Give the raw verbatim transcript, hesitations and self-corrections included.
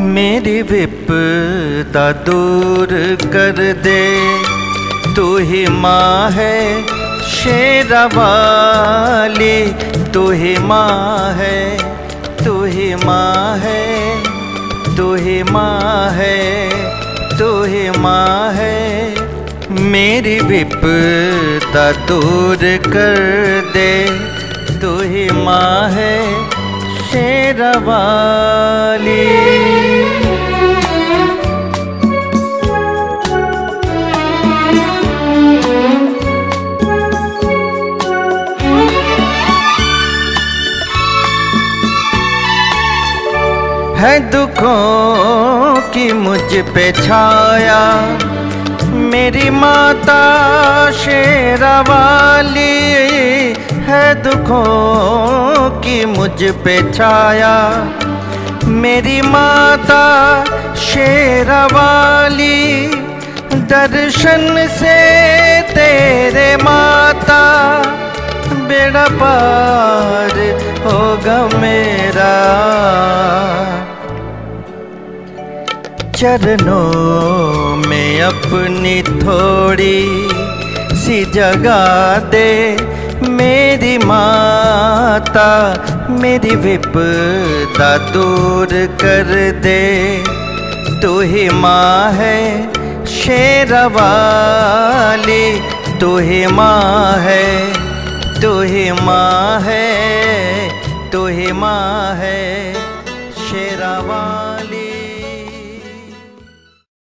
मेरी विपदा दूर कर दे, तू ही माँ है शेरा वाली, तू ही माँ है, तू ही माँ है, तू ही माँ है, तू ही माँ है। मेरी विपदा दूर कर दे, तू ही माँ है शेरा वाली। है दुखों की मुझ पे छाया, मेरी माता शेरा वाली। है दुखों की मुझ पे छाया, मेरी माता शेरा वाली। दर्शन से तेरे माता बेड़ा पार होगा मेरा। चरणों में अपनी थोड़ी सी जगह दे मेरी माता, मेरी विपदा दूर कर दे। तू ही माँ है शेरा वाली, तू ही माँ है, तू ही माँ है, तू ही माँ है शेरा वाली।